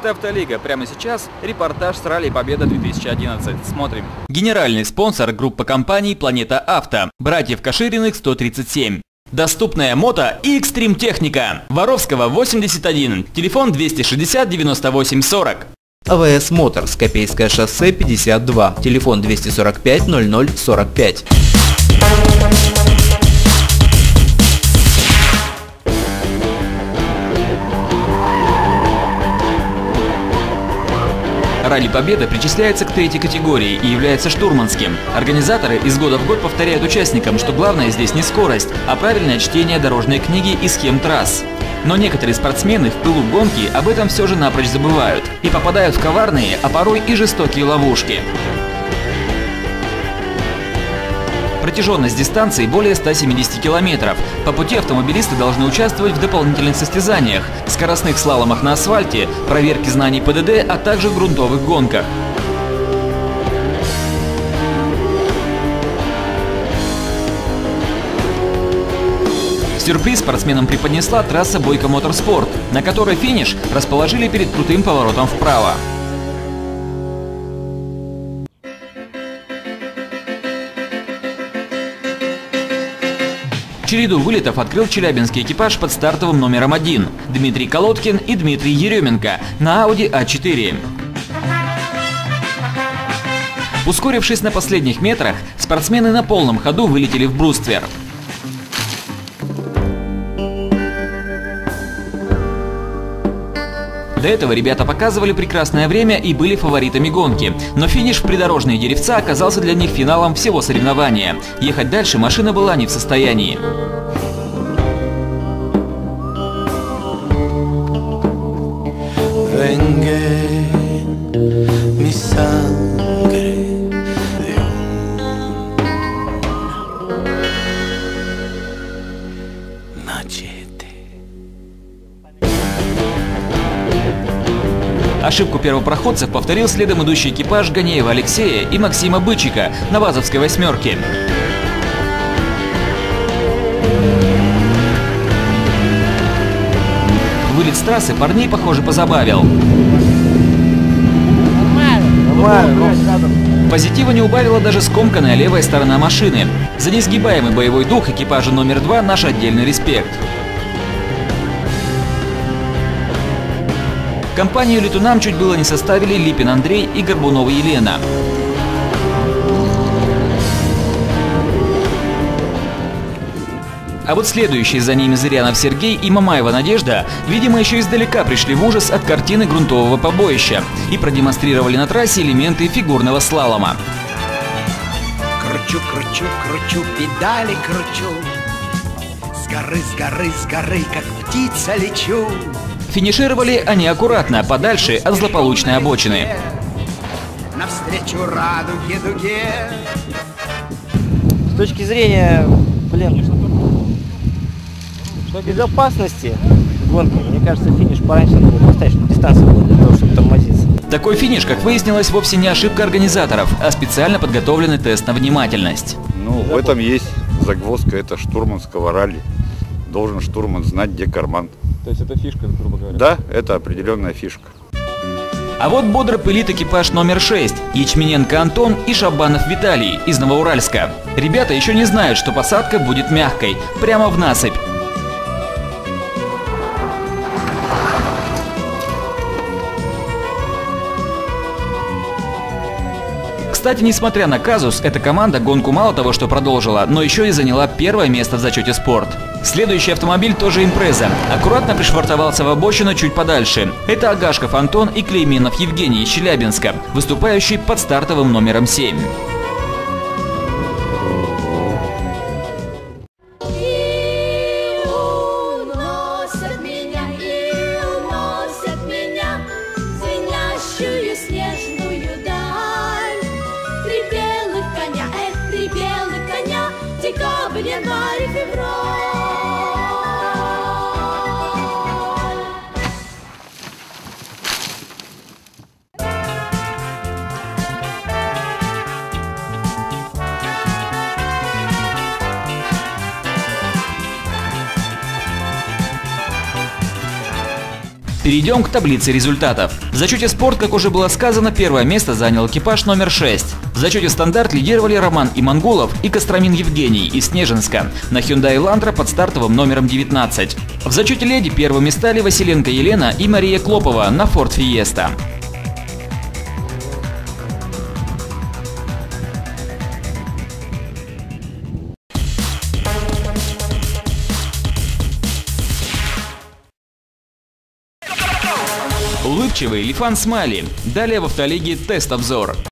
Это «Автолига». Прямо сейчас репортаж с ралли «Победа 2011». Смотрим. Генеральный спонсор — группа компаний «Планета Авто». Братьев Кашириных 137. Доступная мото и экстрим-техника. Воровского 81. Телефон 260 98 40. АВС Моторс, Копейское шоссе 52. Телефон 245 00 45. Ралли «Победа» причисляется к третьей категории и является штурманским. Организаторы из года в год повторяют участникам, что главное здесь не скорость, а правильное чтение дорожной книги и схем трасс. Но некоторые спортсмены в пылу гонки об этом все же напрочь забывают и попадают в коварные, а порой и жестокие ловушки. Протяженность дистанции более 170 километров. По пути автомобилисты должны участвовать в дополнительных состязаниях, скоростных слаломах на асфальте, проверке знаний ПДД, а также в грунтовых гонках. Сюрприз спортсменам преподнесла трасса Бойко Моторспорт, на которой финиш расположили перед крутым поворотом вправо. Череду вылетов открыл челябинский экипаж под стартовым номером 1 – Дмитрий Колодкин и Дмитрий Еременко на Audi A4. Ускорившись на последних метрах, спортсмены на полном ходу вылетели в бруствер. До этого ребята показывали прекрасное время и были фаворитами гонки. Но финиш в придорожные деревца оказался для них финалом всего соревнования. Ехать дальше машина была не в состоянии. Ошибку первопроходцев повторил следом идущий экипаж Ганеева Алексея и Максима Бычика на Вазовской восьмерке. Вылет с трассы парней, похоже, позабавил. Позитива не убавила даже скомканная левая сторона машины. За несгибаемый боевой дух экипажа номер 2 наш отдельный респект. Компанию летунам чуть было не составили Липин Андрей и Горбунова Елена. А вот следующие за ними Зырянов Сергей и Мамаева Надежда, видимо, еще издалека пришли в ужас от картины грунтового побоища и продемонстрировали на трассе элементы фигурного слалома. Кручу, кручу, кручу, педали кручу, с горы, как птица лечу. Финишировали они аккуратно, подальше от злополучной обочины. Навстречу радуге дуге. С точки зрения, безопасности гонки, мне кажется, финиш пораньше надо было поставить, чтобы дистанция была для того, чтобы тормозиться. Такой финиш, как выяснилось, вовсе не ошибка организаторов, а специально подготовленный тест на внимательность. Ну, в этом есть загвоздка, это штурманского ралли. Должен штурман знать, где карман. То есть это фишка, грубо говоря? Да, это определенная фишка. А вот бодро пылит экипаж номер 6 – Ячмененко Антон и Шабанов Виталий из Новоуральска. Ребята еще не знают, что посадка будет мягкой, прямо в насыпь. Кстати, несмотря на казус, эта команда гонку мало того, что продолжила, но еще и заняла первое место в зачете «Спорт». Следующий автомобиль тоже импреза. Аккуратно пришвартовался в обочину чуть подальше. Это Агашков Антон и Клейменов Евгений из Челябинска, выступающий под стартовым номером 7. Январь, февраль. Перейдем к таблице результатов. В зачете спорт, как уже было сказано, первое место занял экипаж номер 6. В зачете стандарт лидировали Роман Имангулов и Костромин Евгений из Снежинска на Hyundai Elantra под стартовым номером 19. В зачете леди первыми стали Василенко Елена и Мария Клопова на Ford Fiesta. Улыбчивый Лифан Смайли. Далее в автолиге тест-обзор.